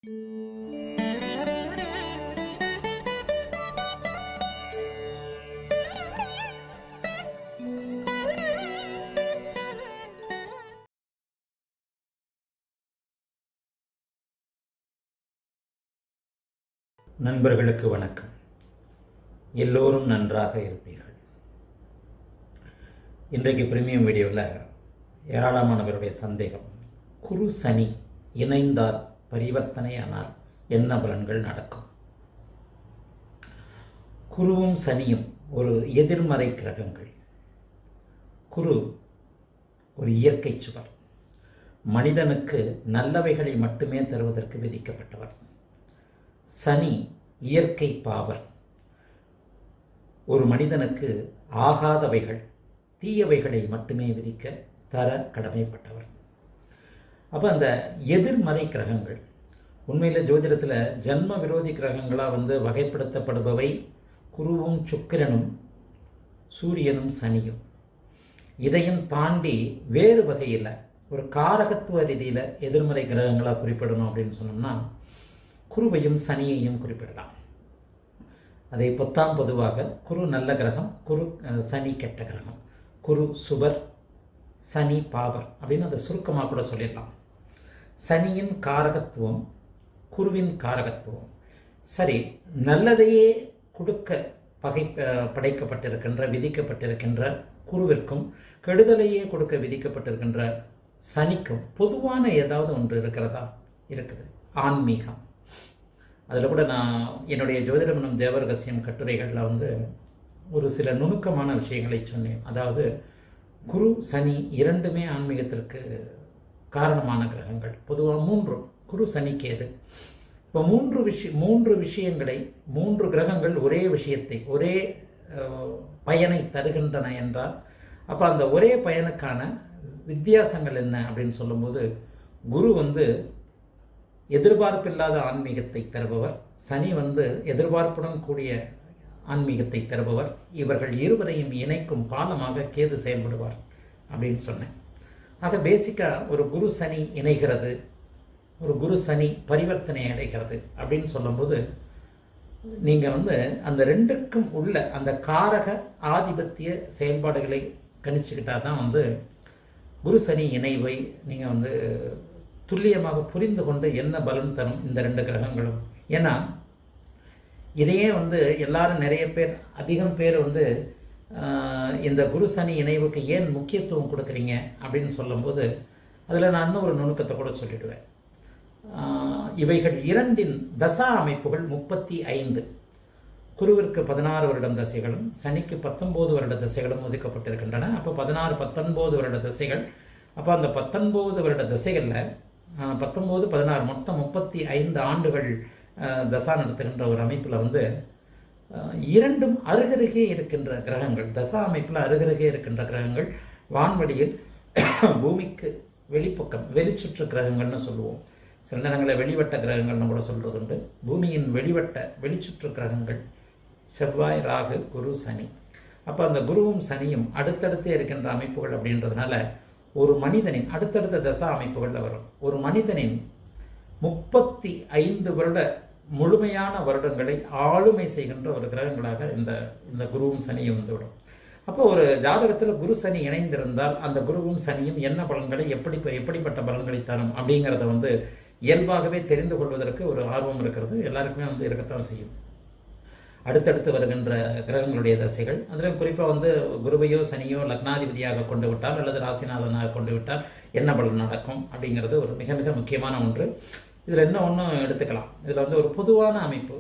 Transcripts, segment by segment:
நண்பர்களுக்கு வணக்கம். எல்லோரும் நன்றாக இருப்பீர்கள். இன்றைக்கு பிரீமியம் வீடியோவில் ஏராளமானவருடைய சந்தேகம், குரு சனி இணைந்தால் பரிவர்த்தனை ஆனால் என்ன பலன்கள் நடக்கும்? குருவும் சனியும் ஒரு எதிர்மறை கிரகங்கள். குரு ஒரு இயற்கை சுவர், மனிதனுக்கு நல்லவைகளை மட்டுமே தருவதற்கு விதிக்கப்பட்டவர். சனி இயற்கை பாவர், ஒரு மனிதனுக்கு ஆகாதவைகள் தீயவைகளை மட்டுமே விதிக்க தர கடமைப்பட்டவர். அப்போ அந்த எதிர்மறை கிரகங்கள் உண்மையில் ஜோதிடத்தில் ஜன்ம விரோதி கிரகங்களாக வகைப்படுத்தப்படுபவை குருவும் சுக்கிரனும் சூரியனும் சனியும். இதையும் தாண்டி வேறு வகையில் ஒரு காரகத்துவ ரீதியில் எதிர்மறை கிரகங்களாக குறிப்பிடணும் அப்படின்னு சொன்னோம்னா குருவையும் சனியையும் குறிப்பிடலாம். அதை பொதுவாக குரு நல்ல கிரகம், சனி கெட்ட கிரகம், குரு சுபர், சனி பாவர் அப்படின்னு அதை சுருக்கமாக கூட சொல்லிடலாம். சனியின் காரகத்துவம், குருவின் காரகத்துவம். சரி, நல்லதையே கொடுக்க படைக்கப்பட்டிருக்கின்ற விதிக்கப்பட்டிருக்கின்ற குருவிற்கும் கெடுதலையே கொடுக்க விதிக்கப்பட்டிருக்கின்ற சனிக்கும் பொதுவான ஏதாவது ஒன்று இருக்கிறதா? இருக்குது, ஆன்மீகம். அதில் கூட நான் என்னுடைய ஜோதிடம் எனும் தேவரகசியம் கட்டுரைகளில் ஒரு சில நுணுக்கமான விஷயங்களை சொன்னேன். அதாவது குரு சனி இரண்டுமே ஆன்மீகத்திற்கு காரணமான கிரகங்கள். பொதுவாக மூன்று, குரு சனி கேது. இப்போ மூன்று விஷயங்களை, மூன்று கிரகங்கள் ஒரே விஷயத்தை, ஒரே பயனை தருகின்றன என்றால் அப்போ அந்த ஒரே பயனுக்கான வித்தியாசங்கள் என்ன அப்படின்னு சொல்லும்போது, குரு எதிர்பார்ப்பில்லாத ஆன்மீகத்தை தருபவர், சனி எதிர்பார்ப்புடன் கூடிய ஆன்மீகத்தை தருபவர். இவர்கள் இருவரையும் இணைக்கும் பாலமாக கேது செயல்படுவார் அப்படின்னு சொன்னேன். ஆக பேசிக்காக ஒரு குரு சனி இணைகிறது, ஒரு குரு சனி பரிவர்த்தனை அடைகிறது அப்படின்னு சொல்லும்போது நீங்கள் அந்த ரெண்டுக்கும் உள்ள அந்த காரக ஆதிபத்திய செயல்பாடுகளை கணிச்சுக்கிட்டா தான் குரு சனி இணைவை நீங்கள் துல்லியமாக புரிந்து கொண்டு என்ன பலன் தரும் இந்த ரெண்டு கிரகங்களும். ஏன்னா இதையே எல்லாரும் நிறைய பேர், அதிகம் பேர் இந்த குரு சனி இணைவுக்கு ஏன் முக்கியத்துவம் கொடுக்குறீங்க அப்படின்னு சொல்லும்போது அதில் நான் இன்னும் ஒரு நுணுக்கத்தை கூட சொல்லிடுவேன். இவைகள் இரண்டின் தசா அமைப்புகள் 35. குருவிற்கு 16 வருடம் தசைகளும் சனிக்கு 19 வருட தசைகளும் ஒதுக்கப்பட்டிருக்கின்றன. அப்போ 16, 19 வருட தசைகள். அப்போ அந்த 19 வருட தசைகளில் 19, 16 மொத்தம் 35 ஆண்டுகள் தசா நடத்துகின்ற ஒரு அமைப்பில் இரண்டும் அருகருகே இருக்கின்ற கிரகங்கள், தசா அமைப்பில் அருகருகே இருக்கின்ற கிரகங்கள் வான்வெளியில் பூமிக்கு வெளிப்பக்கம் வெளிச்சுற்று கிரகங்கள்னு சொல்லுவோம். சில நேரங்களில் வெளிவட்ட கிரகங்கள்னு கூட சொல்கிறது உண்டு. பூமியின் வெளிச்சுற்று கிரகங்கள் செவ்வாய், ராகு, குரு, சனி. அப்போ அந்த குருவும் சனியும் அடுத்தடுத்தே இருக்கின்ற அமைப்புகள் அப்படின்றதுனால ஒரு மனிதனின் அடுத்தடுத்த தசா அமைப்புகளில் வரும். ஒரு மனிதனின் 35 வருட முழுமையான வருடங்களை ஆளுமை செய்கின்ற ஒரு கிரகங்களாக இந்த குருவும் சனியும் வந்துவிடும். அப்போ ஒரு ஜாதகத்தில் குரு சனி இணைந்திருந்தால் அந்த குருவும் சனியும் என்ன பலன்களை எப்படிப்பட்ட பலன்களை தரும் அப்படிங்கிறத இயல்பாகவே தெரிந்து கொள்வதற்கு ஒரு ஆர்வம் இருக்கிறது, எல்லாருக்குமே இருக்கத்தான் செய்யும். அடுத்தடுத்து வருகின்ற கிரகங்களுடைய தசைகள், அதில் குறிப்பாக குருவையோ சனியோ லக்னாதிபதியாக கொண்டு விட்டால் அல்லது ராசிநாதனாக கொண்டு விட்டால் என்ன பலன் நடக்கும் அப்படிங்கிறது ஒரு மிக மிக முக்கியமான ஒன்று. இதில் என்ன ஒன்று எடுத்துக்கலாம். இதில் ஒரு பொதுவான அமைப்பு,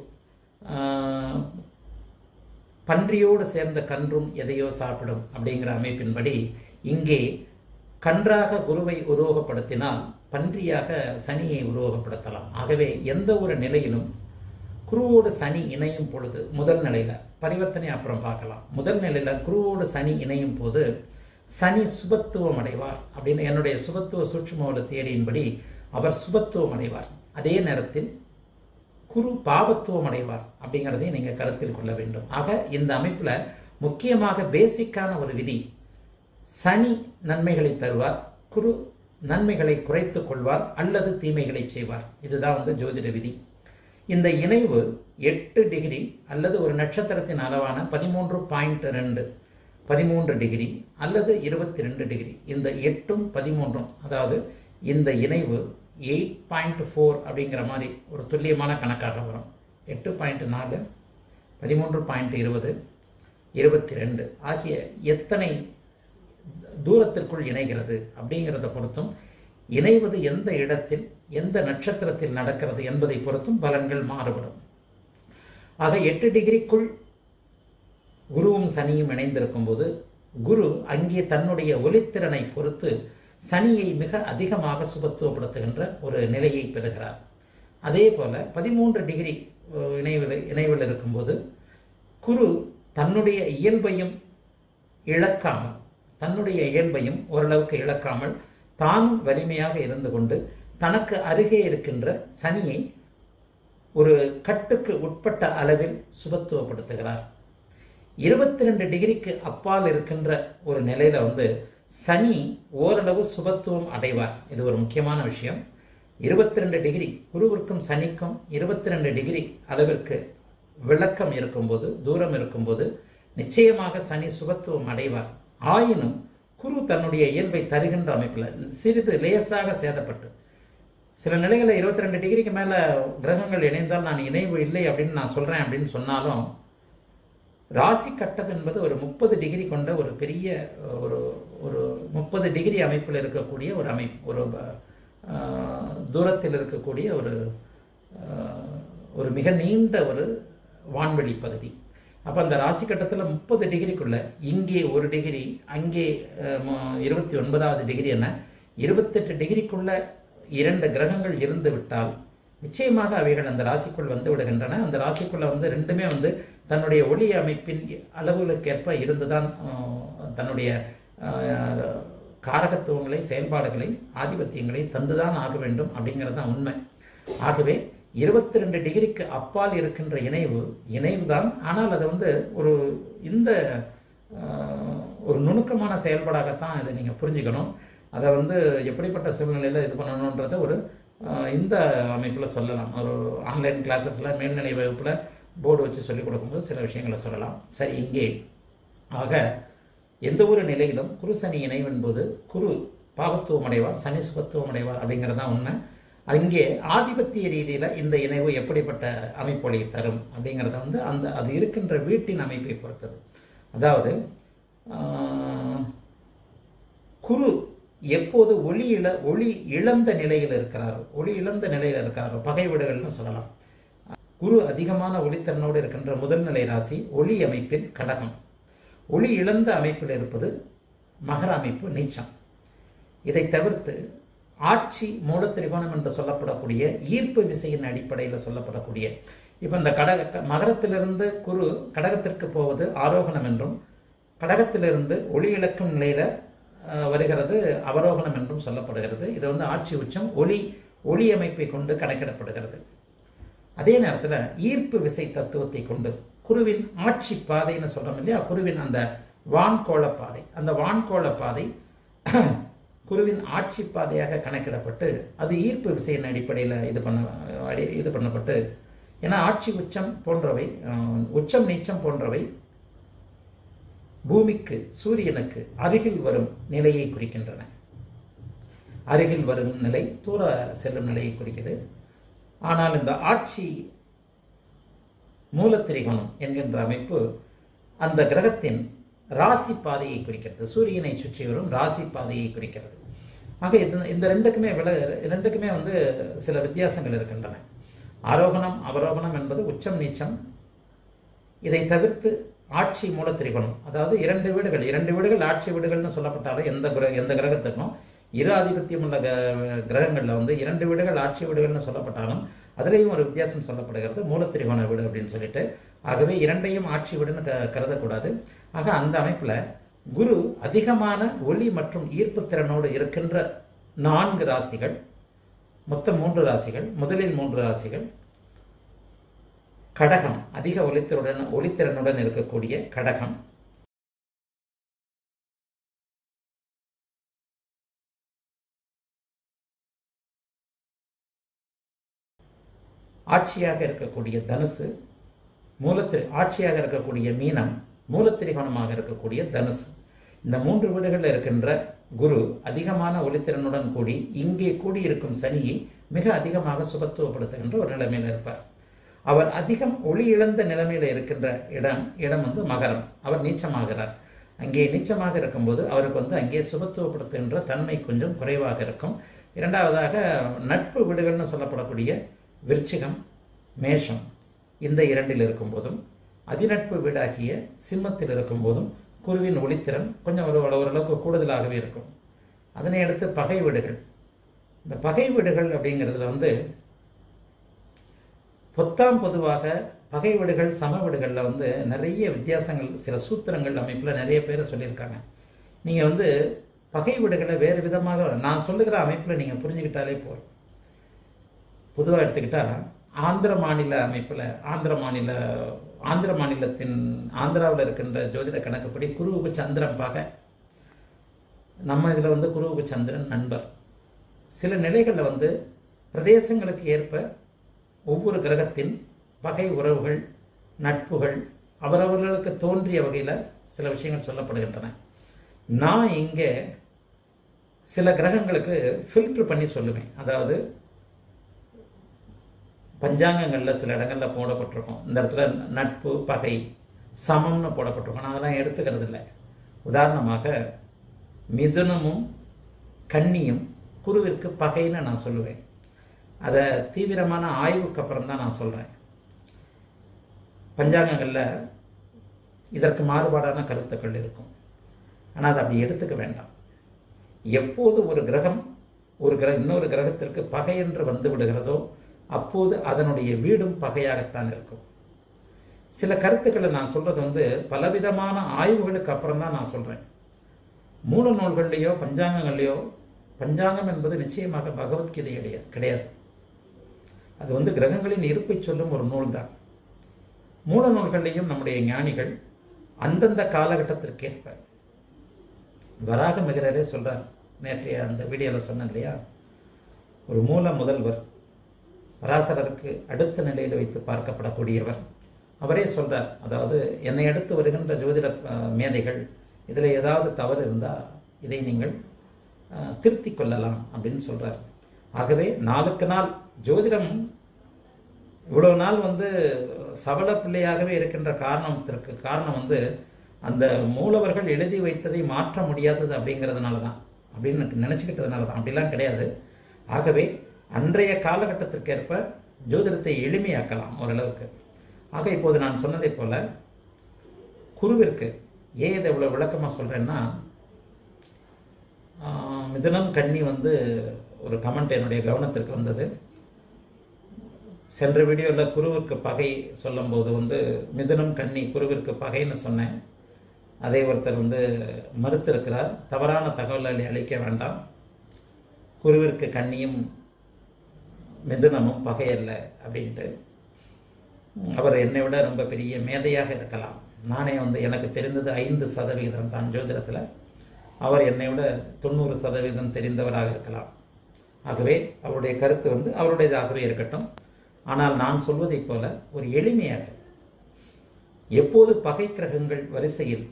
பன்றியோடு சேர்ந்த கன்றும் எதையோ சாப்பிடும் அப்படிங்கிற அமைப்பின்படி இங்கே கன்றாக குருவை உருவகப்படுத்தினால் பன்றியாக சனியை உருவகப்படுத்தலாம். ஆகவே எந்த ஒரு நிலையிலும் குருவோடு சனி இணையும் பொழுது, முதல் நிலையில் பரிவர்த்தனை அப்புறம் பார்க்கலாம், முதல் நிலையில் குருவோடு சனி இணையும் போது சனி சுபத்துவம் அடைவார் அப்படின்னு என்னுடைய சுபத்துவ சூட்சுமோட தியரியின்படி அவர் சுபத்துவம் அடைவார். அதே நேரத்தில் குரு பாவத்துவம் அடைவார் அப்படிங்கிறதையும் நீங்கள் கருத்தில் கொள்ள வேண்டும். ஆக இந்த அமைப்பில் முக்கியமாக பேசிக்கான ஒரு விதி, சனி நன்மைகளை தருவார், குரு நன்மைகளை குறைத்துக் கொள்வார் அல்லது தீமைகளை செய்வார். இதுதான் ஜோதிட விதி. இந்த இணைவு 8 டிகிரி அல்லது ஒரு நட்சத்திரத்தின் அளவான 13.2 13 டிகிரி அல்லது 22 டிகிரி, இந்த 8ம் 13ம், அதாவது இந்த இணைவு 8.4 அப்படிங்கிற மாதிரி ஒரு துல்லியமான கணக்காக வரும். 8.4 13.20 22 ஆகிய எத்தனை தூரத்திற்குள் இணைகிறது அப்படிங்கிறத பொறுத்தும், இணைவது எந்த இடத்தில் எந்த நட்சத்திரத்தில் நடக்கிறது என்பதை பொறுத்தும் பலன்கள் மாறுபடும். ஆக 8 டிகிரிக்குள் குருவும் சனியும் இணைந்திருக்கும் போது குரு அங்கே தன்னுடைய ஒளித்திறனை பொறுத்து சனியை மிக அதிகமாக சுபத்துவப்படுத்துகின்ற ஒரு நிலையை பெறுகிறார். அதே போல 13 டிகிரி இணைவில் இருக்கும்போது குரு தன்னுடைய இயல்பையும் இழக்காமல், ஓரளவுக்கு இழக்காமல் தானும் வலிமையாக இருந்து கொண்டு தனக்கு அருகே இருக்கின்ற சனியை ஒரு கட்டுக்கு உட்பட்ட அளவில் சுபத்துவப்படுத்துகிறார். 22 டிகிரிக்கு அப்பால் இருக்கின்ற ஒரு நிலையில சனி ஓரளவு சுபத்துவம் அடைவார். இது ஒரு முக்கியமான விஷயம். 22 டிகிரி குருவிற்கும் சனிக்கும் 22 டிகிரி அளவிற்கு விளக்கம் இருக்கும்போது, தூரம் இருக்கும்போது நிச்சயமாக சனி சுபத்துவம் அடைவார். ஆயினும் குரு தன்னுடைய இயல்பை தருகின்ற அமைப்பில் சிறிது லேசாக சேதப்பட்டு, சில நிலைகளில் 22 டிகிரிக்கு மேல கிரகங்கள் இணைந்தால் நான் இணைவு இல்லை அப்படின்னு நான் சொல்றேன் அப்படின்னு சொன்னாலும், ராசி கட்டம் என்பது ஒரு 30 டிகிரி கொண்ட ஒரு பெரிய ஒரு 30 டிகிரி அமைப்பில் இருக்கக்கூடிய ஒரு அமைப்பு, ஒரு தூரத்தில் இருக்கக்கூடிய ஒரு மிக நீண்ட ஒரு வான்வெளி பகுதி. அப்போ அந்த ராசி கட்டத்தில் 30 டிகிரிக்குள்ள இங்கே 1 டிகிரி, அங்கே 29வது டிகிரி என 28 டிகிரிக்குள்ள 2 கிரகங்கள் இருந்து விட்டால் நிச்சயமாக அவைகள் அந்த ராசிக்குள் வந்து விடுகின்றன. அந்த ராசிக்குள்ள ரெண்டுமே தன்னுடைய ஒளி அமைப்பின் அளவுகளுக்கேற்ப இருந்துதான் தன்னுடைய காரகத்துவங்களை, செயல்பாடுகளை, ஆதிபத்தியங்களை தந்துதான் ஆக வேண்டும் அப்படிங்கிறது தான் உண்மை. ஆகவே 22 டிகிரிக்கு அப்பால் இருக்கின்ற இணைவு தான். ஆனால் அது ஒரு நுணுக்கமான செயல்பாடாகத்தான் இதை நீங்க புரிஞ்சுக்கணும். அதை எப்படிப்பட்ட சூழ்நிலையில இது பண்ணணும்ன்றத இந்த அமைப்பில் சொல்லலாம். ஒரு ஆன்லைன் கிளாஸஸ்ல மேல்நிலை வகுப்புல போர்டு வச்சு சொல்லிக் கொடுக்கும்போது சில விஷயங்களை சொல்லலாம். சரி, இங்கே ஆக எந்த ஒரு நிலையிலும் குரு சனி இணைவின் போது குரு பாவத்துவம் அடைவார், சனி சுபத்துவம் அடைவார் அப்படிங்கிறதான் உண்மை. அங்கே ஆதிபத்திய ரீதியில இந்த இணைவு எப்படிப்பட்ட அமைப்பொழி தரும் அப்படிங்கிறத அது இருக்கின்ற வீட்டின் அமைப்பை பொறுத்தது. அதாவது குரு எப்போது ஒளி இழந்த நிலையில் இருக்கிறாரோ, பகை வீடுகள்னு சொல்லலாம். குரு அதிகமான ஒளித்திறனோடு இருக்கின்ற முதல் நிலை ராசி ஒளி அமைப்பில் கடகம். ஒளி இழந்த அமைப்பில் இருப்பது மகர அமைப்பு, நீச்சம். இதை தவிர்த்து ஆட்சி மூல திரிகோணம் என்று சொல்லப்படக்கூடிய ஈர்ப்பு விசையின் அடிப்படையில் சொல்லப்படக்கூடிய, இப்ப இந்த மகரத்திலிருந்து குரு கடகத்திற்கு போவது ஆரோகணம் என்றும், கடகத்திலிருந்து ஒளி இழக்கும் நிலையில வருகிறது அவரோகணம் என்றும் சொல்லப்படுகிறது. இது ஆட்சி உச்சம் ஒளி அமைப்பை கொண்டு கணக்கிடப்படுகிறது. அதே நேரத்தில் ஈர்ப்பு விசை தத்துவத்தை கொண்டு குருவின் ஆட்சி பாதைன்னு சொல்றோம் இல்லையா, குருவின் அந்த வான்கோள பாதை, அந்த வான்கோள பாதை குருவின் ஆட்சி பாதையாக கணக்கிடப்பட்டு அது ஈர்ப்பு விசையின் அடிப்படையில் இது பண்ணப்பட்டு, ஏன்னா ஆட்சி உச்சம் போன்றவை, உச்சம் நீச்சம் போன்றவை பூமிக்கு, சூரியனுக்கு அருகில் வரும் நிலையை குறிக்கின்றன. அருகில் வரும் நிலை தூர செல்லும் நிலையை குறிக்கிறது. ஆனால் இந்த ஆட்சி மூலத்திரிகோணம் என்கின்ற அமைப்பு அந்த கிரகத்தின் ராசி பாதையை குறிக்கிறது, சூரியனை சுற்றி வரும் ராசி பாதையை குறிக்கிறது. ஆக இந்த ரெண்டுக்குமே சில வித்தியாசங்கள் இருக்கின்றன. ஆரோகணம் அவரோகணம் என்பது உச்சம் நீச்சம். இதை தவிர்த்து ஆட்சி மூலத்திரிகோணம், அதாவது 2 வீடுகள் ஆட்சி வீடுகள்னு சொல்லப்பட்டாலும் எந்த கிரகத்துக்கும் இரு ஆதிபத்தியம் உள்ள கிரகங்கள்ல 2 வீடுகள் ஆட்சி வீடுகள்னு சொல்லப்பட்டாலும் அதுலேயும் ஒரு வித்தியாசம் சொல்லப்படுகிறது, மூலத்திரிகோண வீடு அப்படின்னு சொல்லிட்டு. ஆகவே 2ஐயும் ஆட்சி வீடுன்னு கருதக்கூடாது. ஆக அந்த அமைப்புல குரு அதிகமான ஒளி மற்றும் ஈர்ப்பு திறனோடு இருக்கின்ற 4 ராசிகள், மொத்தம் 3 ராசிகள். முதலில் 3 ராசிகள் கடகம், அதிக ஒளித்திறனுடன் இருக்கக்கூடிய கடகம், ஆட்சியாக இருக்கக்கூடிய தனுசு, ஆட்சியாக இருக்கக்கூடிய மீனம், மூலத்திரிகோணமாக இருக்கக்கூடிய தனுசு. இந்த 3 வீடுகளில் இருக்கின்ற குரு அதிகமான ஒளித்திறனுடன் கூடி இங்கே கூடியிருக்கும் சனியை மிக அதிகமாக சுபத்துவப்படுத்துகின்ற ஒரு நிலைமையில் இருப்பார். அவர் அதிகம் ஒளி இழந்த நிலைமையில் இருக்கின்ற இடம் வந்து மகரம். அவர் நீச்சமாகிறார். அங்கே நீச்சமாக இருக்கும்போது அவருக்கு அங்கே சுபத்துவப்படுத்துகின்ற தன்மை கொஞ்சம் குறைவாக இருக்கும். இரண்டாவதாக நட்பு வீடுகள்னு சொல்லப்படக்கூடிய விருச்சிகம், மேஷம் இந்த 2இல் இருக்கும்போதும், அதிநட்பு வீடாகிய சிம்மத்தில் இருக்கும்போதும் குருவின் ஒளித்திறன் கொஞ்சம் ஓரளவுக்கு கூடுதலாகவே இருக்கும். அதனை அடுத்து பகை வீடுகள். இந்த பகை வீடுகள் அப்படிங்கிறதுல பொதுவாக பகை வீடுகள் சம வீடுகளில் நிறைய வித்தியாசங்கள், சில சூத்திரங்கள் அமைப்பில் நிறைய பேரை சொல்லியிருக்காங்க. நீங்கள் பகை வீடுகளை வேறு விதமாக நான் சொல்லுகிற அமைப்பில் நீங்கள் புரிஞ்சுக்கிட்டாலே போதும். பொதுவாக எடுத்துக்கிட்டால் ஆந்திர மாநில அமைப்பில் ஆந்திர மாநிலத்தின் ஆந்திராவில் இருக்கின்ற ஜோதிட கணக்குப்படி குருவுக்கு சந்திரன் பகை, நம்ம இதில் குருவுக்கு சந்திரன் நண்பர். சில நிலைகளில் பிரதேசங்களுக்கு ஏற்ப ஒவ்வொரு கிரகத்தின் பகை உறவுகள், நட்புகள் அவரவர்களுக்கு தோன்றிய வகையில் சில விஷயங்கள் சொல்லப்படுகின்றன. நான் இங்கே சில கிரகங்களுக்கு ஃபில்டர் பண்ணி சொல்லுவேன். அதாவது பஞ்சாங்கங்களில் சில இடங்களில் போடப்பட்டிருக்கும், இந்த இடத்துல நட்பு பகை சமம்னு போடப்பட்டிருக்கும். நான் அதெல்லாம் எடுத்துக்கிறது இல்லை. உதாரணமாக மிதுனமும் கன்னியும் குருவிற்கு பகைன்னு நான் சொல்லுவேன். அதை தீவிரமான ஆய்வுக்கு அப்புறம் தான் நான் சொல்கிறேன். பஞ்சாங்கங்களில் இதற்கு மாறுபாடான கருத்துக்கள் இருக்கும். ஆனால் அதை அப்படி எடுத்துக்க வேண்டாம். எப்போது ஒரு கிரகம் இன்னொரு கிரகத்திற்கு பகை என்று வந்து விடுகிறதோ அப்போது அதனுடைய வீடும் பகையாகத்தான் இருக்கும். சில கருத்துக்களை நான் சொல்றது பலவிதமான ஆய்வுகளுக்கு அப்புறம் தான் நான் சொல்றேன். மூல நூல்கள்லையோ பஞ்சாங்கங்கள்லையோ, பஞ்சாங்கம் என்பது நிச்சயமாக பகவத்கீதை கிடையாது. அது கிரகங்களின் இருப்பை சொல்லும் ஒரு நூல் தான். மூல நூல்கள்லையும் நம்முடைய ஞானிகள் அந்தந்த காலகட்டத்திற்கேற்ப, வராக மிகரரே சொல்றார், நேற்றைய அந்த வீடியோவில் சொன்னேன் இல்லையா, ஒரு மூல முதல்வர் பராசரருக்கு அடுத்த நிலையில் வைத்து பார்க்கப்படக்கூடியவர். அவரே சொல்றார், அதாவது என்னை அடுத்து வருகின்ற ஜோதிட மேதைகள் இதில் ஏதாவது தவறு இருந்தால் இதை நீங்கள் திருத்திக் கொள்ளலாம் அப்படின்னு சொல்றார். ஆகவே நாளுக்கு நாள் ஜோதிடம் இவ்வளவு நாள் சபல பிள்ளையாகவே இருக்கின்ற காரணம் அந்த மூலவர்கள் எழுதி வைத்ததை மாற்ற முடியாதது அப்படிங்கிறதுனால தான், அப்படின்னு நினச்சிக்கிட்டதுனால தான். அப்படிலாம் கிடையாது. ஆகவே அன்றைய காலகட்டத்திற்கேற்ப ஜோதிடத்தை எளிமையாக்கலாம் ஓரளவுக்கு. ஆக இப்போது நான் சொன்னதை போல குருவிற்கு ஏன் இதை இவ்வளோ விளக்கமாக சொல்கிறேன்னா, மிதுனம் கன்னி ஒரு கமெண்ட் என்னுடைய கவனத்திற்கு வந்தது. சென்ற வீடியோவில் குருவிற்கு பகை சொல்லும்போது மிதுனம் கன்னி குருவிற்கு பகைன்னு சொன்னேன். அதை ஒருத்தர் மறுத்திருக்கிறார். தவறான தகவல்களை அளிக்க வேண்டாம். குருவிற்கு கன்னியும் மிதுனமும் பகையல்ல அப்படின்ட்டு. அவர் என்னை விட ரொம்ப பெரிய மேதையாக இருக்கலாம். நானே எனக்கு தெரிந்தது 5% தான் ஜோதிடத்தில். அவர் என்னை விட 90% தெரிந்தவராக இருக்கலாம். ஆகவே அவருடைய கருத்து அவருடையதாகவே இருக்கட்டும். ஆனால் நான் சொல்வதை போல ஒரு எளிமையாக, எப்போது பகை கிரகங்கள் வரிசையில்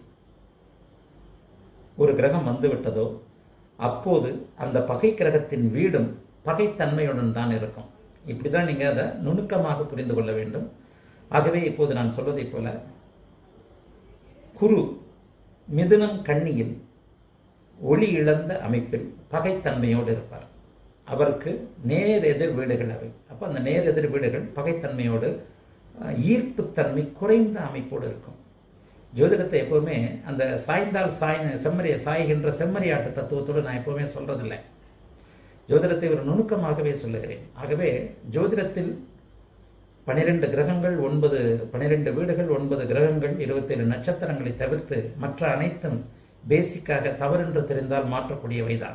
ஒரு கிரகம் வந்துவிட்டதோ அப்போது அந்த பகை கிரகத்தின் வீடும் பகைத்தன்மையுடன் தான் இருக்கும். இப்படிதான் நீங்க அதை நுணுக்கமாக புரிந்து கொள்ள வேண்டும். ஆகவே இப்போது நான் சொல்வதை போல குரு மிதுனம் கன்னியில் ஒளி இழந்த அமைப்பில் பகைத்தன்மையோடு இருப்பார். அவருக்கு நேர் எதிர் வீடுகள் அவை. அப்போ அந்த நேர் எதிர் வீடுகள் பகைத்தன்மையோடு ஈர்ப்புத்தன்மை குறைந்த அமைப்போடு இருக்கும். ஜோதிடத்தை எப்போவுமே அந்த சாய்ந்தால் சாய்கின்ற செம்மறியாட்டு தத்துவத்தோடு நான் எப்போவுமே சொல்றதில்லை. ஜோதிடத்தை ஒரு நுணுக்கமாகவே சொல்லுகிறேன். ஆகவே ஜோதிடத்தில் 12 கிரகங்கள் 12 வீடுகள் 9 கிரகங்கள் 27 நட்சத்திரங்களை தவிர்த்து மற்ற அனைத்தும் பேசிக்காக தவறென்று தெரிந்தால் மாற்றக்கூடியவைதான்.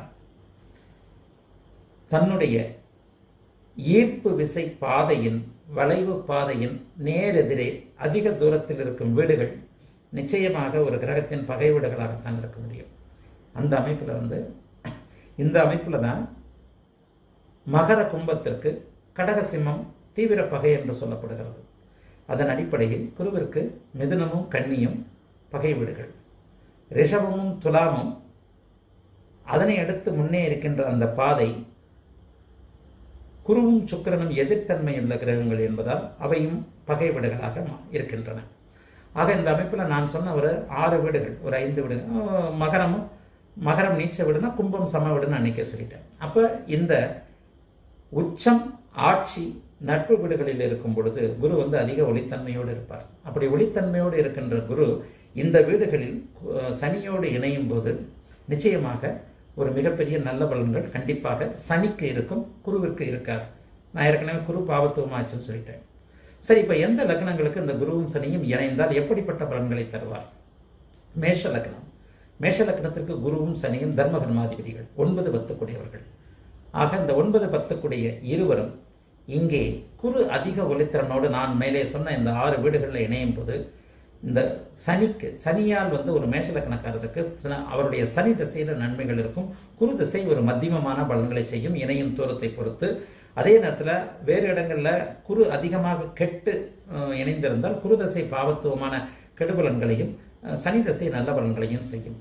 தன்னுடைய ஈர்ப்பு விசை பாதையின் வளைவு பாதையின் நேரெதிரே அதிக தூரத்தில் இருக்கும் வீடுகள் நிச்சயமாக ஒரு கிரகத்தின் பகை வீடுகளாகத்தான் இருக்க முடியும். அந்த அமைப்பில் இந்த அமைப்பில் தான் மகர கும்பத்திற்கு கடக சிம்மம் தீவிர பகை என்று சொல்லப்படுகிறது. அதன் அடிப்படையில் குருவிற்கு மிதுனமும் கன்னியும் பகை வீடுகள், ரிஷபமும் துலாமும் அதனை அடுத்து முன்னே இருக்கின்ற அந்த பாதை குருவும் சுக்கிரனும் எதிர்த்தன்மையுள்ள கிரகங்கள் என்பதால் அவையும் பகை வீடுகளாக இருக்கின்றன. ஆக இந்த அமைப்பில் நான் சொன்ன ஒரு 6 வீடுகள், ஒரு 5 வீடுகள், மகரம் நீச்ச வீடுனா கும்பம் சம வீடுன்னு அன்னைக்கே சொல்லிட்டேன். அப்போ இந்த உச்சம் ஆட்சி நட்பு வீடுகளில் இருக்கும் பொழுது குரு வந்து அதிக ஒளித்தன்மையோடு இருப்பார். அப்படி ஒளித்தன்மையோடு இருக்கின்ற குரு இந்த வீடுகளில் சனியோடு இணையும் போது நிச்சயமாக ஒரு மிகப்பெரிய நல்ல பலன்கள் கண்டிப்பாக சனிக்கு இருக்கும், குருவிற்கு இருக்காது. நான் ஏற்கனவே குரு பாவத்துவமாச்சுன்னு சொல்லிட்டேன். சரி, இப்போ எந்த லக்னங்களுக்கு இந்த குருவும் சனியும் இணைந்தால் எப்படிப்பட்ட பலன்களை தருவார்? மேஷ லக்னம். மேஷ லக்னத்திற்கு குருவும் சனியும் தர்ம கர்மாதிபதிகள், 9 10 கூடியவர்கள். ஆக இந்த 9 10 கூடிய இருவரும் இங்கே குரு அதிக ஒளித்திறனோடு நான் மேலே சொன்ன இந்த 6 வீடுகளில் இணையும் போது இந்த சனியால் வந்து ஒரு மேஷ லக்னக்காரருக்கு அவருடைய சனி திசையில நன்மைகள் இருக்கும். குரு திசை ஒரு மத்தியமமான பலன்களை செய்யும் இணையும் தூரத்தை பொறுத்து. அதே நேரத்தில் வேறு இடங்களில் குரு அதிகமாக கெட்டு இணைந்திருந்தால் குரு திசை பாவத்துவமான கெடுபலன்களையும் சனி திசை நல்ல பலன்களையும் செய்யும்.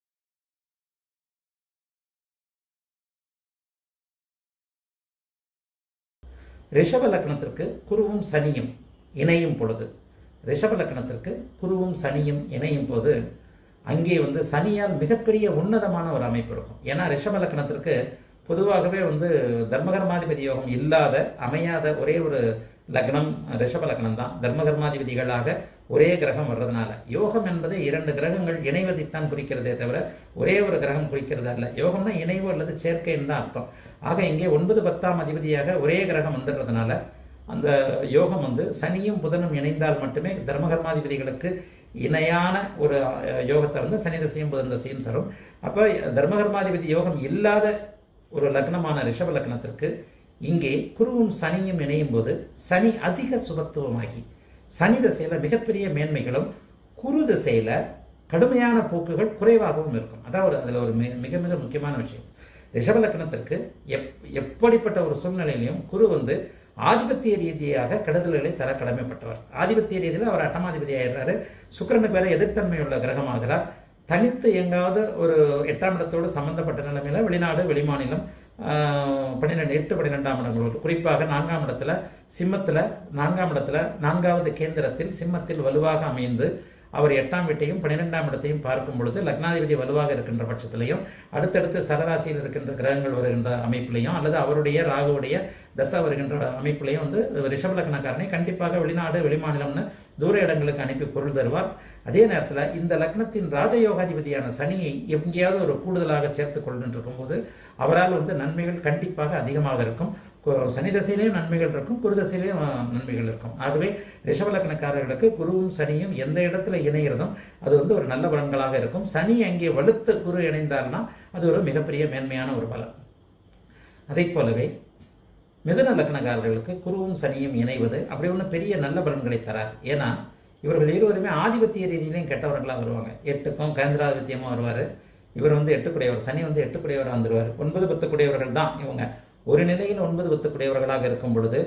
ரிஷப லக்னத்திற்கு குருவும் சனியும் இணையும் பொழுது, ரிஷப லக்னத்திற்கு குருவும் சனியும் இணையும் போது அங்கே வந்து சனியால் மிகப்பெரிய உன்னதமான ஒரு அமைப்பு இருக்கும். ஏன்னா ரிஷப லக்னத்திற்கு பொதுவாகவே வந்து தர்மகர்மாதிபதி யோகம் இல்லாத அமையாத ஒரே ஒரு லக்னம் ரிஷப லக்னம் தான். தர்மகர்மாதிபதிகளாக ஒரே கிரகம் வர்றதுனால யோகம் என்பது 2 கிரகங்கள் இணைவதைத்தான் குறிக்கிறதே தவிர ஒரே ஒரு கிரகம் குறிக்கிறது அல்ல. யோகம்னா இணைவு அல்லது சேர்க்கைன்னு தான் அர்த்தம். ஆக இங்கே 9 10ஆம் அதிபதியாக ஒரே கிரகம் வந்துடுறதுனால அந்த யோகம் வந்து சனியும் புதனும் இணைந்தால் மட்டுமே தர்மகர்மாதிபதிகளுக்கு இணையான ஒரு யோகத்தை வந்து சனி திசையும் புதன் திசையும் தரும். அப்போ தர்மகர்மாதிபதி யோகம் இல்லாத ஒரு லக்னமான ரிஷப லக்னத்திற்கு இங்கே குருவும் சனியும் இணையும் போது சனி அதிக சுபத்துவமாகி சனி திசையில மிகப்பெரிய மேன்மைகளும் குரு திசையில கடுமையான போக்குகள் குறைவாகவும் இருக்கும். அதாவது அதுல ஒரு மிக மிக முக்கியமான விஷயம், ரிஷப லக்னத்திற்கு எப்படிப்பட்ட ஒரு சூழ்நிலையிலையும் குரு வந்து ஆதிபத்திய ரீதியாக கெடுதல்களை தர கடமைப்பட்டவர். ஆதிபத்திய ரீதியில் அவர் அட்டமாதிபதி ஆயிடுறாரு. சுக்கிரனுக்கு வேற எதிர்த்தன்மை உள்ள கிரகமாகிறார். தனித்து எங்காவது ஒரு 8ஆம் இடத்தோடு சம்பந்தப்பட்ட நிலைமையில வெளிநாடு வெளிமாநிலம் 8 12ஆம் இடங்களோடு, குறிப்பாக 4ஆம் இடத்துல சிம்மத்துல 4ஆம் இடத்துல 4வது கேந்திரத்தில் சிம்மத்தில் வலுவாக அமைந்து அவர் 8ஆம் வீட்டையும் 12ஆம் இடத்தையும் பார்க்கும் பொழுது லக்னாதிபதி வலுவாக இருக்கின்ற பட்சத்திலையும் அடுத்தடுத்து சரராசியில் இருக்கின்ற கிரகங்கள் வருகின்ற அமைப்பிலையும் அல்லது அவருடைய ராகுவுடைய தசை வருகின்ற அமைப்பிலையும் வந்து ரிஷப லக்னக்காரனை கண்டிப்பாக வெளிநாடு வெளிமாநிலம்னு தூர இடங்களுக்கு அனுப்பி பொருள் தருவார். அதே நேரத்தில் இந்த லக்னத்தின் ராஜயோகாதிபதியான சனியை எங்கேயாவது ஒரு கூடுதலாக சேர்த்துக் கொண்டு இருக்கும்போது அவரால் வந்து நன்மைகள் கண்டிப்பாக அதிகமாக இருக்கும். சனி தசையிலையும் நன்மைகள் இருக்கும், குரு தசையிலையும் நன்மைகள் இருக்கும். ஆகவே ரிஷப லக்னக்காரர்களுக்கு குருவும் சனியும் எந்த இடத்துல இணைகிறதும் அது வந்து ஒரு நல்ல பலன்களாக இருக்கும். சனி அங்கே வலுத்து குரு இணைந்தார்னா அது ஒரு மிகப்பெரிய மேன்மையான ஒரு பலன். அதை போலவே மிதுன லக்னக்காரர்களுக்கு குருவும் சனியும் இணைவது அப்படி ஒன்றும் பெரிய நல்ல பலன்களை தராது. ஏன்னா இவர்கள் இருவருமே ஆதிபத்திய ரீதியிலையும் கெட்டவர்களாக வருவாங்க. 8க்கும் கேந்திராதிபத்தியமாக வருவார். இவர் வந்து 8 கூடையவர், சனி வந்து 8 கூடையவராக வந்துருவார். 9 10 கூடையவர்கள் தான் இவங்க. ஒரு நிலையில் 9 10 கூடையவர்களாக இருக்கும் பொழுது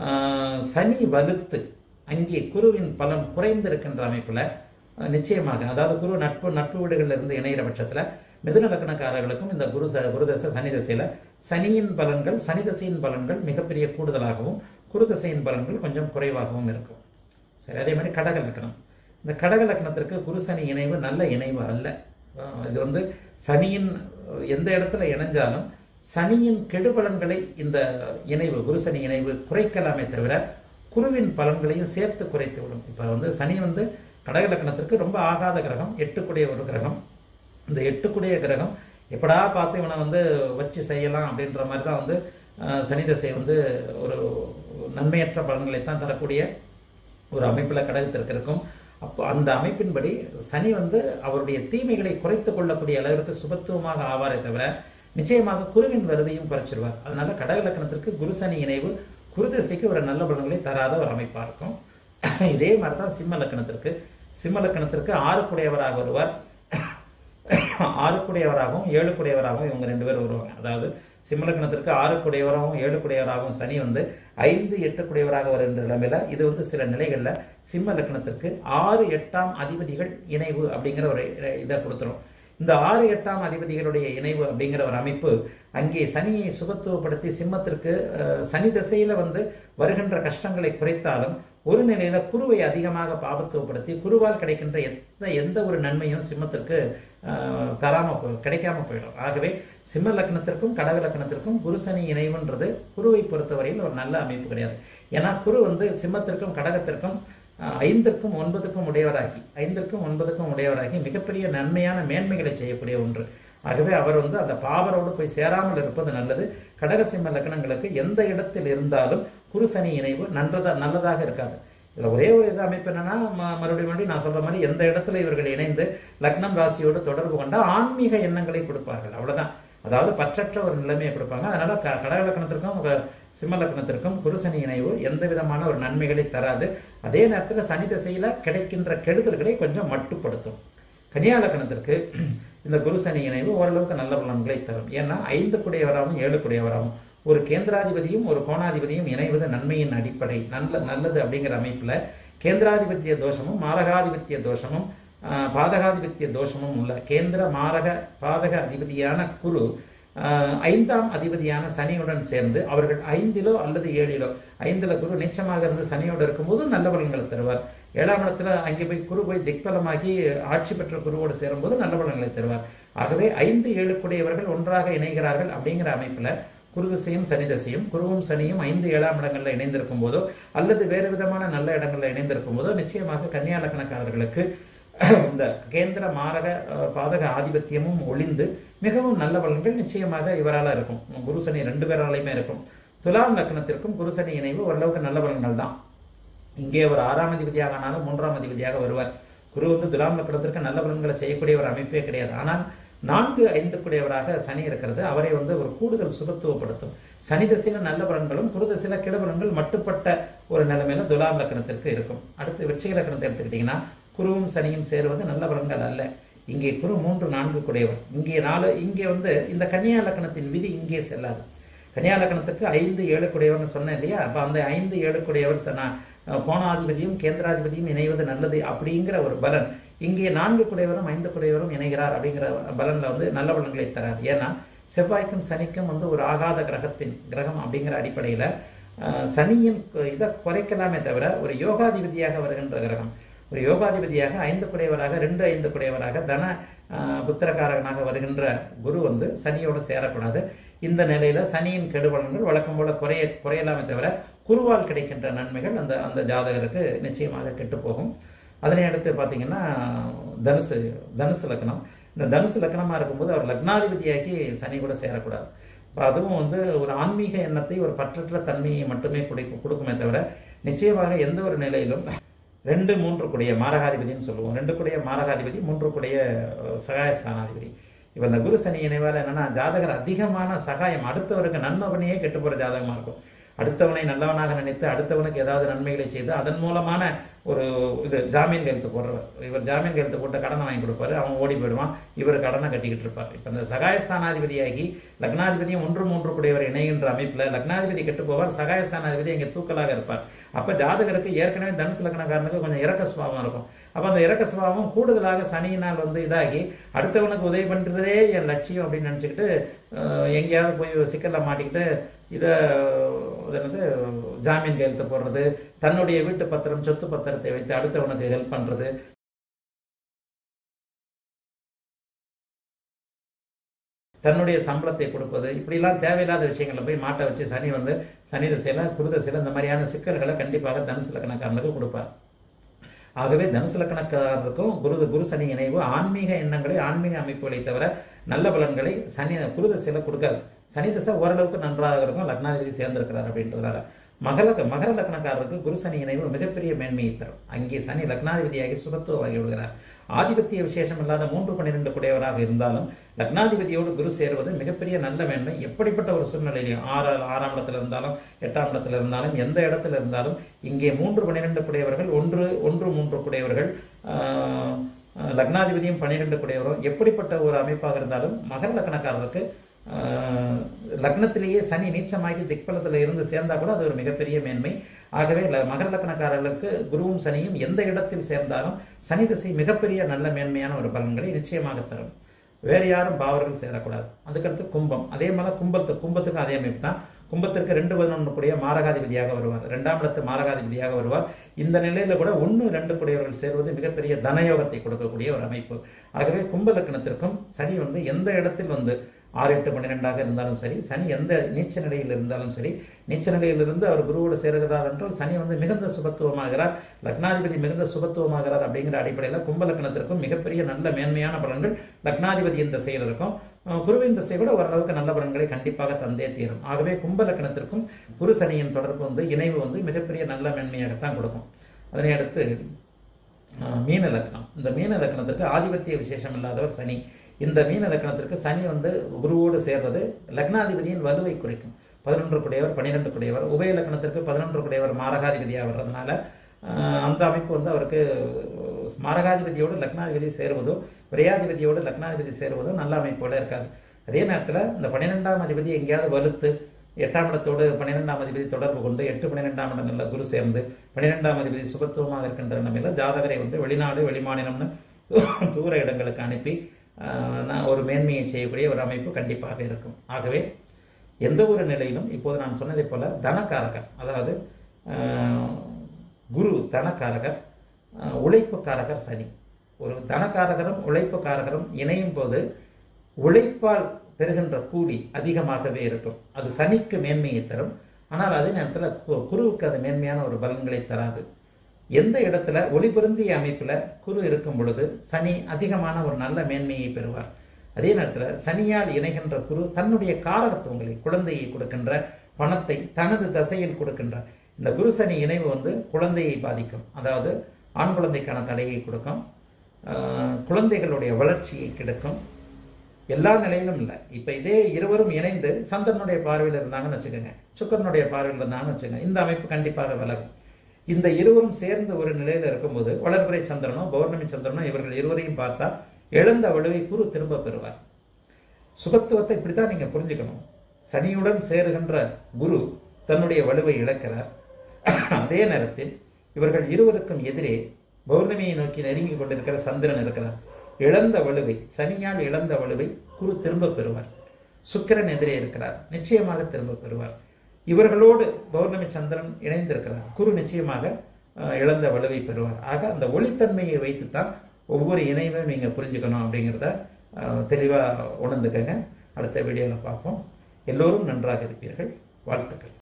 சனி வலுத்து அங்கே குருவின் பலம் குறைந்திருக்கின்ற அமைப்புல நிச்சயமாக, அதாவது குரு நட்பு வீடுகளில் இருந்து இணைகிற பட்சத்துல மிதுன லக்னக்காரர்களுக்கும் இந்த குருதசை சனி தசையில சனியின் பலன்கள் சனி தசையின் பலன்கள் மிகப்பெரிய கூடுதலாகவும் குரு தசையின் பலன்கள் கொஞ்சம் குறைவாகவும் இருக்கும். சரி, அதே மாதிரி கடக லக்னம். இந்த கடக லக்னத்திற்கு குரு சனி இணைவு நல்ல இணைவு அல்ல. இது வந்து சனியின் எந்த இடத்துல இணைஞ்சாலும் சனியின் கெடுபலன்களை இந்த இணைவு குரு சனி இணைவு குறைக்கலாமே தவிர குருவின் பலன்களையும் சேர்த்து குறைத்து விடும். இப்போ வந்து சனி வந்து கடக லக்னத்திற்கு ரொம்ப ஆகாத கிரகம், 8 கூடிய ஒரு கிரகம். இந்த 8 கூடிய கிரகம் எப்படா பார்த்து இவனை வந்து வச்சு செய்யலாம் அப்படின்ற மாதிரி தான் வந்து சனி தசை வந்து ஒரு நன்மையற்ற பலன்களைத்தான் தரக்கூடிய ஒரு அமைப்பில் கடகத்திற்கு இருக்கும். அப்போ அந்த அமைப்பின்படி சனி வந்து அவருடைய தீமைகளை குறைத்து கொள்ளக்கூடிய அளவிற்கு சுபத்துவமாக ஆவாரே தவிர நிச்சயமாக குருவின் வருவையும் குறைச்சிருவார். அதனால கடக லக்னத்திற்கு குரு சனி இணைவு குரு திசைக்கு ஒரு நல்ல பலன்களை தராத ஒரு அமைப்பா இருக்கும். இதே மாதிரிதான் சிம்ம லக்னத்திற்கு 6 கூடையவராக வருவார். 6 7 இவங்க 2 பேர் வருவாங்க. அதாவது சிம்ம லக்னத்திற்கு 6 7 சனி வந்து 5 8 வருகின்ற நிலைமையில இது வந்து சில நிலைகள்ல சிம்ம லக்னத்திற்கு 6 8 அதிபதிகள் இணைவு அப்படிங்கிற ஒரு இதை கொடுத்துரும். இந்த 6 8 அதிபதிகளுடைய இணைவு அப்படிங்கிற ஒரு அமைப்பு அங்கே சனியை சுபத்துவப்படுத்தி சிம்மத்திற்கு சனி திசையில வந்து வருகின்ற கஷ்டங்களை குறைத்தாலும் ஒரு நிலையில குருவை அதிகமாக பாபத்துவப்படுத்தி குருவால் கிடைக்கின்ற எந்த ஒரு நன்மையும் சிம்மத்திற்கு கிடைக்காம போயிடும். ஆகவே சிம்ம லக்னத்திற்கும் கடக லக்னத்திற்கும் குரு சனி இணைவுன்றது குருவை பொறுத்தவரையில் ஒரு நல்ல அமைப்பு கிடையாது. ஏன்னா குரு வந்து சிம்மத்திற்கும் கடகத்திற்கும் 5க்கும் 9க்கும் உடையவராகி மிகப்பெரிய நன்மையான மேன்மைகளை செய்யக்கூடிய ஒன்று. ஆகவே அவர் வந்து அந்த பாவரோடு போய் சேராமல் இருப்பது நல்லது. கடக சிம்ம லக்னங்களுக்கு எந்த இடத்தில் இருந்தாலும் குரு சனி இணைவு நல்லதாக இருக்காது. இதுல ஒரே ஒரு இது அமைப்பு என்னன்னா, மறுபடியும் நான் சொல்ற மாதிரி எந்த இடத்துல இவர்கள் இணைந்து லக்னம் ராசியோடு தொடர்பு கொண்ட ஆன்மீக எண்ணங்களை கொடுப்பார்கள், அவ்வளவுதான். அதாவது பற்றற்ற ஒரு நிலைமையை கொடுப்பாங்க. அதனால கடக லக்னத்திற்கும் சிம்ம லக்னத்திற்கும் குரு சனி இணைவு எந்த விதமான ஒரு நன்மைகளை தராது. அதே நேரத்தில் சனி திசையில கிடைக்கின்ற கெடுதல்களை கொஞ்சம் மட்டுப்படுத்தும். கன்னியா லக்னத்திற்கு இந்த குரு சனி இணைவு ஓரளவுக்கு நல்ல பலன்களை தரும். ஏன்னா 5 குடையவராகவும் 7 குடையவராகவும் ஒரு கேந்திராதிபதியும் ஒரு கோணாதிபதியும் இணைவது நன்மையின் அடிப்படை நல்லது அப்படிங்கிற அமைப்புல கேந்திராதிபத்திய தோஷமும் மாரகாதிபத்திய தோஷமும் பாதகாதிபத்திய தோஷமும் உள்ள கேந்திர மாரக பாதக அதிபதியான குரு 5ஆம் அதிபதியான சனியுடன் சேர்ந்து அவர்கள் 5லோ அல்லது 7லோ 5ல குரு நீச்சமாக இருந்து சனியோடு இருக்கும்போது நல்ல பலன்களை தருவார். 7ஆம் இடத்துல அங்கே போய் குரு போய் திக்பலமாகி ஆட்சி பெற்ற குருவோடு சேரும்போது நல்ல பலன்களை தருவார். ஆகவே 5 7 கூடியவர்கள் ஒன்றாக இணைகிறார்கள் அப்படிங்கிற அமைப்புல குரு திசையும் சனி திசையும் குருவும் சனியும் 5 7ஆம் இடங்கள்ல இணைந்திருக்கும் போதோ அல்லது வேறு விதமான நல்ல இடங்கள்ல இணைந்திருக்கும் போதோ நிச்சயமாக கன்னியா லக்னக்காரர்களுக்கு இந்த கேந்திர மாரக பாதக ஆதிபத்தியமும் ஒளிந்து மிகவும் நல்ல பலன்கள் நிச்சயமாக இவரால் இருக்கும். குரு சனி 2 பேராலையுமே இருக்கும். துலாம் லக்னத்திற்கும் குரு சனி இணைவு ஓரளவுக்கு நல்ல பலன்கள் தான். இங்கே ஒரு 6ஆம் அதிபதியாக ஆனாலும் 3ஆம் அதிபதியாக வருவார். குரு வந்து துலாம் லக்னத்திற்கு நல்ல பலன்களை செய்யக்கூடிய ஒரு அமைப்பே கிடையாது. ஆனால் 4 5 கூடியவராக சனி இருக்கிறது அவரை வந்து ஒரு கூடுதல் சுபத்துவப்படுத்தும். சனி திசையில நல்ல பலன்களும் குரு திசையில கெடுபலன்கள் மட்டுப்பட்ட ஒரு நிலைமையில துலாம் லக்னத்திற்கு இருக்கும். அடுத்து விருச்சிக லக்னத்தை எடுத்துக்கிட்டீங்கன்னா குருவும் சனியும் சேருவது நல்ல பலன்கள் அல்ல. இங்கே குரு 3 4 கூடியவர், இங்கே 4. இங்கே வந்து இந்த கன்னியா லக்னத்தின் விதி இங்கே செல்லாது. கன்னியா லக்னத்துக்கு 5 7 கூடியவர்னு சொன்னேன் இல்லையா? அப்ப அந்த 5 7 கூடியவர் கோணாதிபதியும் கேந்திராதிபதியும் இணைவது நல்லது அப்படிங்கிற ஒரு பலன் இங்கே 4 கூடியவரும் 5 கூடியவரும் இணைகிறார் அப்படிங்கிற பலன்ல வந்து நல்ல பலன்களை தராது. ஏன்னா செவ்வாய்க்கும் சனிக்கும் வந்து ஒரு ஆகாத கிரகம் அப்படிங்கிற அடிப்படையில சனியின் இதை குறைக்கலாமே தவிர ஒரு யோகாதிபதியாக வருகின்ற கிரகம், ஒரு யோகாதிபதியாக 5 குடையவராக 2 5 குடையவராக தன புத்திரகாரகனாக வருகின்ற குரு வந்து சனியோடு சேரக்கூடாது. இந்த நிலையில சனியின் கெடுபலன்கள் வழக்கம் போல குறையலாமே தவிர குருவால் கிடைக்கின்ற நன்மைகள் அந்த ஜாதகருக்கு நிச்சயமாக கெட்டு போகும். அதனை அடுத்து பார்த்தீங்கன்னா தனுசு லக்னம். இந்த தனுசு லக்னமா இருக்கும்போது அவர் லக்னாதிபதியாகி சனி கூட சேரக்கூடாது. அதுவும் வந்து ஒரு ஆன்மீக எண்ணத்தை ஒரு பற்றற்ற தன்மையை மட்டுமே கொடுக்குமே தவிர நிச்சயமாக எந்த ஒரு நிலையிலும் 2 3 கூடிய மாரகாதிபதினு சொல்லுவோம். 2 கூடிய மாரகாதிபதி 3 கூடிய சகாயஸ்தானாதிபதி. இப்ப இந்த குரு சனி இணைவால என்னன்னா ஜாதகர் அதிகமான சகாயம், அடுத்தவருக்கு நன்மவனையே கெட்டு போற ஜாதகமா இருக்கும். அடுத்தவனை நல்லவனாக நினைத்து அடுத்தவனுக்கு ஏதாவது நன்மைகளை செய்து அதன் மூலமான ஒரு இது ஜாமீன் கையெழுத்து போடுறவர். இவர் ஜாமீன் கையெழுத்து போட்டு கடனை வாங்கி கொடுப்பாரு, அவன் ஓடி போயிடுவான், இவர் கடனை கட்டிக்கிட்டு இருப்பார். இப்ப இந்த சகாயஸ்தானாதிபதியாகி லக்னாதிபதியும் 1 3 கூடியவர் இணைகின்ற அமைப்புல லக்னாதிபதி கெட்டு போவார், சகாயஸ்தானாதிபதி இங்கே தூக்கலாக இருப்பார். அப்ப ஜாதகருக்கு ஏற்கனவே தனுசு லக்னக்காரனுக்கு கொஞ்சம் இறக்க சுபாவம் இருக்கும். அப்ப அந்த இறக்க சுபாவம் கூடுதலாக சனியினால் வந்து இதாகி அடுத்தவனுக்கு உதவி பண்றதே என் லட்சியம் அப்படின்னு நினைச்சுக்கிட்டு எங்கேயாவது போய் சிக்கல்ல மாட்டிக்கிட்டு இதை வந்து ஜாமீன் கையெழுத்து போடுறது, தன்னுடைய வீட்டு பத்திரம் சொத்து பத்திரத்தை வைத்து அடுத்தவனுக்கு ஹெல்ப் பண்றது, தன்னுடைய சம்பளத்தை கொடுப்பது, இப்படிலாம் தேவையில்லாத விஷயங்களை போய் மாட்ட வச்சு சனி வந்து சனி திசையில குரு திசையில இந்த மாதிரியான சிக்கல்களை கண்டிப்பாக தனுசு லக்னக்காரனுக்கு கொடுப்பார். ஆகவே தனுசு லக்னக்காரருக்கும் குரு சனி இணைவு ஆன்மீக எண்ணங்களை ஆன்மீக அமைப்புகளை தவிர நல்ல பலன்களை குரு திசையில கொடுக்காது. சனி திசை ஓரளவுக்கு நன்றாக இருக்கும், லக்னாதிபதி சேர்ந்திருக்கிறார் அப்படின்றதுனால. மகர லக்னக்காரருக்கு குரு சனி இணைவு மிகப்பெரிய மேன்மையை தரும். அங்கே சனி லக்னாதிபதியாகி சுபத்துவமாகி விடுகிறார். ஆதிபத்திய விசேஷம் இல்லாத 3 12 கூடியவராக இருந்தாலும் லக்னாதிபதியோடு குரு சேருவது மிகப்பெரிய நல்ல மேன்மை. எப்படிப்பட்ட ஒரு சூழ்நிலையிலையும் 6ஆம் இடத்துல இருந்தாலும் 8ஆம் இடத்துல இருந்தாலும் எந்த இடத்துல இருந்தாலும் இங்கே 3 12 கூடியவர்கள் 1 3 கூடியவர்கள் லக்னாதிபதியும் 12 கூடியவரும் எப்படிப்பட்ட ஒரு அமைப்பாக இருந்தாலும் மகர லக்னக்காரருக்கு லக்னத்திலேயே சனி நீச்சமாகி திக்பலத்தில் இருந்து சேர்ந்தா கூட அது ஒரு மிகப்பெரிய மேன்மை. ஆகவே மகர லக்னக்காரர்களுக்கு குருவும் சனியும் எந்த இடத்தில் சேர்ந்தாலும் சனி திசை மிகப்பெரிய நல்ல மேன்மையான ஒரு பலன்களை நிச்சயமாக தரும். வேறு யாரும் பாவர்கள் சேரக்கூடாது. அதுக்கடுத்து கும்பம், அதே மாதிரி கும்பத்துக்கும் அதே அமைப்பு தான். கும்பத்திற்கு 2-11 கூடிய மாரகாதிபதியாக வருவார், 2ஆம் இடத்து மாரகாதிபதியாக வருவார். இந்த நிலையில கூட 1-2 கூடியவர்கள் சேர்வது மிகப்பெரிய தனயோகத்தை கொடுக்கக்கூடிய ஒரு அமைப்பு. ஆகவே கும்ப லக்னத்திற்கும் சனி எந்த இடத்தில் 6, 8, 12 இருந்தாலும் சரி, சனி எந்த நீச்ச நிலையில் இருந்தாலும் சரி, நீச்ச நிலையிலிருந்து அவர் குருவோடு சேருகிறார் என்றால் சனி மிகுந்த சுபத்துவமாகிறார், லக்னாதிபதி மிகுந்த சுபத்துவமாகிறார். அப்படிங்கிற அடிப்படையில் கும்ப லக்னத்திற்கும் மிகப்பெரிய நல்ல மேன்மையான பலன்கள் லக்னாதிபதியின் திசையில் இருக்கும். குருவின் திசை கூட ஓரளவுக்கு நல்ல பலன்களை கண்டிப்பாக தந்தே தீரும். ஆகவே கும்ப லக்னத்திற்கும் குரு சனியின் தொடர்பு இணைவு மிகப்பெரிய நல்ல மேன்மையாகத்தான் கொடுக்கும். அதனை அடுத்து மீன லக்னம். இந்த மீன லக்னத்திற்கு ஆதிபத்திய விசேஷம் இல்லாதவர் சனி. இந்த மீன லக்னத்திற்கு சனி குருவோடு சேர்றது லக்னாதிபதியின் வலுவை குறைக்கும். 11 கூடியவர் 12 கூடியவர், உபய லக்னத்திற்கு 11 கூடியவர் மாரகாதிபதியாக வர்றதுனால அந்த அமைப்பு அவருக்கு மாரகாதிபதியோடு லக்னாதிபதி சேருவதோ விரையாதிபதியோடு லக்னாதிபதி சேருவதோ நல்ல அமைப்போட இருக்காது. அதே நேரத்தில் இந்த 12ஆம் அதிபதி எங்கேயாவது வலுத்து 8ஆம் இடத்தோடு 12ஆம் அதிபதி தொடர்பு கொண்டு 8, 12ஆம் இடங்களில் குரு சேர்ந்து 12ஆம் அதிபதி சுபத்துவமாக இருக்கின்ற நிலையில் ஜாதகரை வெளிநாடு வெளிமாநிலம்னு தூர இடங்களுக்கு அனுப்பி ஒரு மேன்மையை செய்யக்கூடிய ஒரு அமைப்பு கண்டிப்பாக இருக்கும். ஆகவே எந்த ஒரு நிலையிலும் இப்போது நான் சொன்னதை போல தனக்காரகர், அதாவது குரு தனக்காரகர், உழைப்புக்காரகர் சனி. ஒரு தனக்காரகரும் உழைப்புக்காரகரும் இணையும் போது உழைப்பால் பெறுகின்ற கூலி அதிகமாகவே இருக்கும். அது சனிக்கு மேன்மையை தரும். ஆனால் அதே நேரத்தில் குருவுக்கு அது மேன்மையான ஒரு பலன்களை தராது. எந்த இடத்துல ஒளிபொருந்திய அமைப்புல குரு இருக்கும் பொழுது சனி அதிகமான ஒரு நல்ல மேன்மையை பெறுவார். அதே நேரத்தில் சனியால் இணைகின்ற குரு தன்னுடைய காரகத்துவங்களை, குழந்தையை கொடுக்கின்ற பணத்தை தனது தசையில் கொடுக்கின்ற இந்த குரு சனி இணைவு குழந்தையை பாதிக்கும். அதாவது ஆண் குழந்தைக்கான தடையை கொடுக்கும், குழந்தைகளுடைய வளர்ச்சியை கெடுக்கும். எல்லா நிலையிலும் இல்லை. இப்ப இதே இருவரும் இணைந்து சந்திரனுடைய பார்வையில் இருந்தாங்கன்னு வச்சுக்கோங்க, சுக்கரனுடைய பார்வையில் இருந்தாங்கன்னு வச்சுக்கோங்க, இந்த அமைப்பு கண்டிப்பாக விலகும். இந்த இருவரும் சேர்ந்து ஒரு நிலையில இருக்கும்போது வளர்பிறை சந்திரனோ பௌர்ணமி சந்திரனோ இவர்கள் இருவரையும் பார்த்தா இழந்த வலுவை குரு திரும்ப பெறுவார். சுபத்துவத்தை இப்படித்தான் நீங்க புரிஞ்சுக்கணும். சனியுடன் சேருகின்ற குரு தன்னுடைய வலுவை இழக்கிறார். அதே நேரத்தில் இவர்கள் இருவருக்கும் எதிரே பௌர்ணமியை நோக்கி நெருங்கி கொண்டிருக்கிற சந்திரன் இருக்கிறார். இழந்த வலுவை, சனியால் இழந்த வலுவை குரு திரும்ப பெறுவார். சுக்கிரன் எதிரே இருக்கிறார், நிச்சயமாக திரும்ப பெறுவார். இவர்களோடு பௌர்ணமி சந்திரன் இணைந்திருக்கிறார், குரு நிச்சயமாக இழந்த வலுவை பெறுவார். ஆக அந்த ஒளித்தன்மையை வைத்துத்தான் ஒவ்வொரு இணைவையும் நீங்க புரிஞ்சுக்கணும் அப்படிங்கிறத தெளிவா உணர்ந்துக்கங்க. அடுத்த வீடியோவில் பார்ப்போம். எல்லோரும் நன்றாக இருப்பீர்கள். வாழ்த்துக்கள்.